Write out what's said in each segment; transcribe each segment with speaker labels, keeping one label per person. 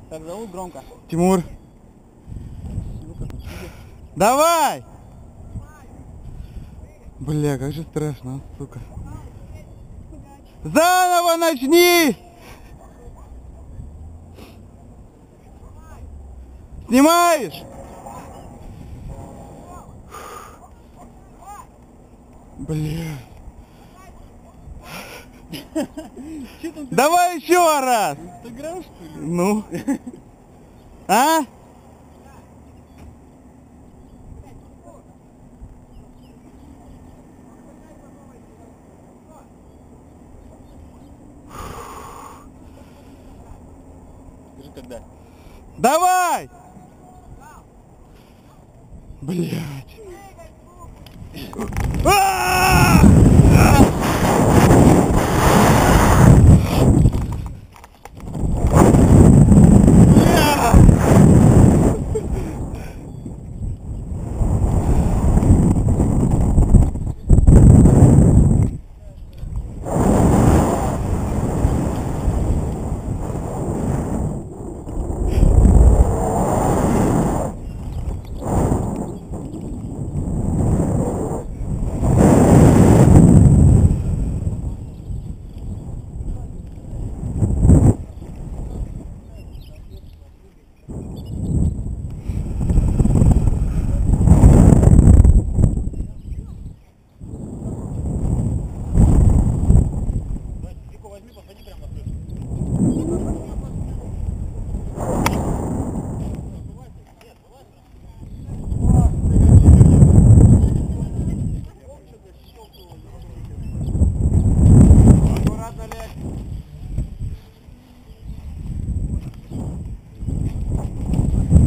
Speaker 1: Как зовут громко?
Speaker 2: Тимур. Давай! Бля, как же страшно, сука. Заново начни! Снимаешь? Бля. Давай еще раз!
Speaker 1: Ты играешь, что ли?
Speaker 2: Ну? А?
Speaker 1: Скажи, когда?
Speaker 2: Давай! Блять.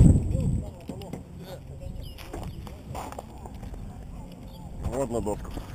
Speaker 3: Вот на досках.